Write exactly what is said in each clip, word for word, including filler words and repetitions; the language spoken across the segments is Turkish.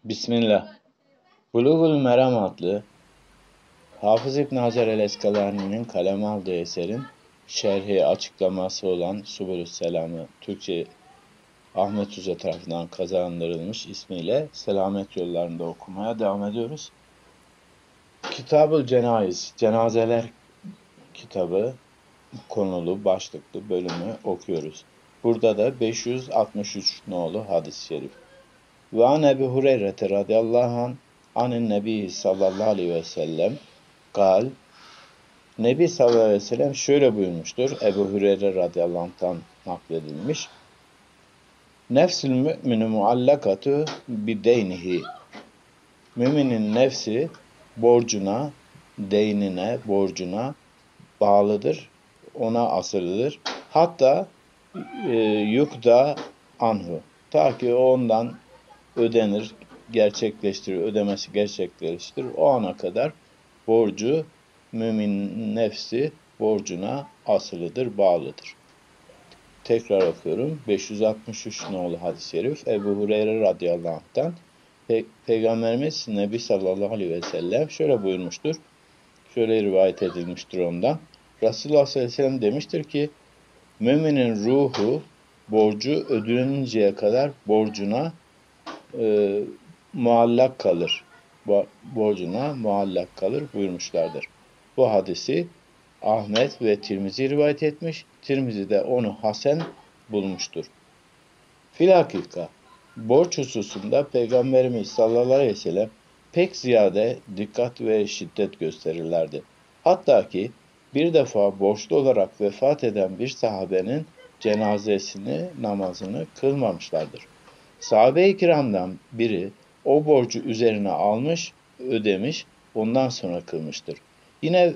Bismillah. Bulugul Meram adlı Hafız İbn Hacer el-Eskalani'nin kaleme aldığı eserin şerhi açıklaması olan Subulüsselam'ı Türkçe Ahmet Hoca tarafından kazandırılmış ismiyle Selamet Yollarında okumaya devam ediyoruz. Kitab-ül Cenayiz, Cenazeler kitabı konulu başlıklı bölümü okuyoruz. Burada da beş yüz altmış üç nolu hadis-i şerif. Ve an Ebu Hureyre radıyallahu anh anin Nebi sallallahu aleyhi ve sellem gal Nebi sallallahu aleyhi ve sellem şöyle buyurmuştur. Ebu Hureyre radıyallahu anh'tan nakledilmiş. Nefsül mü'minu muallakatu bideynihi. Müminin nefsi borcuna, deynine, borcuna bağlıdır. Ona asılıdır. Hatta e, yukda anhu. Ta ki o ondan ödenir, gerçekleştirir, ödemesi gerçekleştirir. O ana kadar borcu, mümin nefsi borcuna asılıdır, bağlıdır. Tekrar okuyorum. beş yüz altmış üç nolu hadis-i şerif Ebu Hureyre radıyallahu anh'tan Pe Peygamberimiz Nebi sallallahu aleyhi ve sellem şöyle buyurmuştur. Şöyle rivayet edilmiştir ondan. Resulullah sallallahu aleyhi ve sellem demiştir ki müminin ruhu borcu ödeninceye kadar borcuna e, muallak kalır. Borcuna muallak kalır buyurmuşlardır. Bu hadisi Ahmet ve Tirmizi rivayet etmiş. Tirmizi de onu hasen bulmuştur. Filakika, borç hususunda Peygamberimiz sallallahu aleyhi ve sellem pek ziyade dikkat ve şiddet gösterirlerdi. Hatta ki bir defa borçlu olarak vefat eden bir sahabenin cenazesini, namazını kılmamışlardır. Sahabe-i kiramdan biri o borcu üzerine almış, ödemiş, ondan sonra kılmıştır. Yine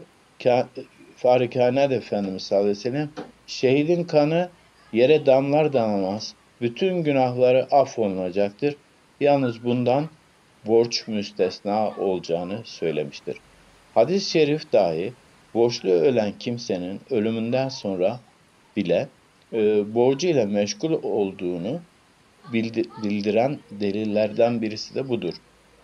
Fahri Kainat Efendimiz sallallahu aleyhi ve sellem şehidin kanı yere damlar damlamaz, bütün günahları affolunacaktır. Yalnız bundan borç müstesna olacağını söylemiştir. Hadis-i şerif dahi borçlu ölen kimsenin ölümünden sonra bile e, borcu ile meşgul olduğunu bildiren delillerden birisi de budur.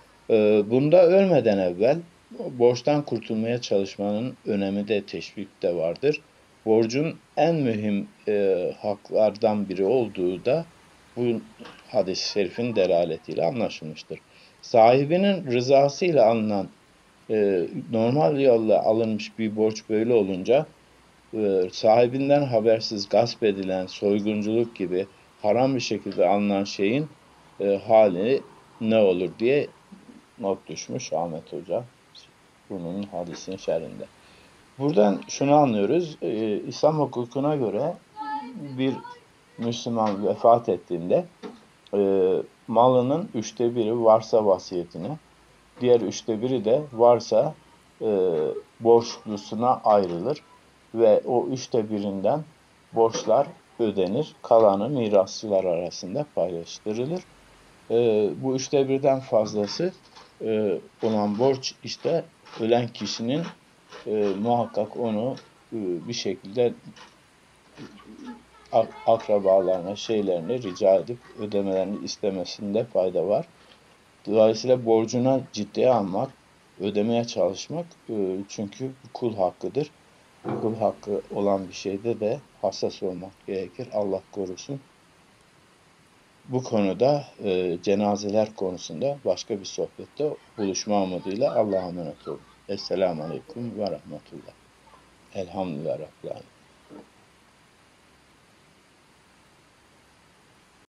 Bunda ölmeden evvel borçtan kurtulmaya çalışmanın önemi de teşvik de vardır. Borcun en mühim e, haklardan biri olduğu da bu hadis-i şerifin delaletiyle anlaşılmıştır. Sahibinin rızasıyla alınan e, normal yolla alınmış bir borç böyle olunca e, sahibinden habersiz gasp edilen soygunculuk gibi haram bir şekilde alınan şeyin e, hali ne olur diye not düşmüş Ahmet Hoca bunun hadisin şerhinde. Buradan şunu anlıyoruz. E, İslam hukukuna göre bir Müslüman vefat ettiğinde e, malının üçte biri varsa vasiyetine, diğer üçte biri de varsa e, borçlusuna ayrılır ve o üçte birinden borçlar ödenir. Kalanı mirasçılar arasında paylaştırılır. E, bu üçte birden fazlası e, olan borç işte ölen kişinin e, muhakkak onu e, bir şekilde akrabalarına, şeylerine rica edip ödemelerini istemesinde fayda var. Dolayısıyla borcuna ciddiye almak, ödemeye çalışmak e, çünkü kul hakkıdır. Kul hakkı olan bir şeyde de hassas olmak gerekir. Allah korusun. Bu konuda e, cenazeler konusunda başka bir sohbette buluşma umuduyla Allah'a emanet olun. Esselamu Aleyküm ve Rahmetullah. Elhamdülillah Rabbil Alemin.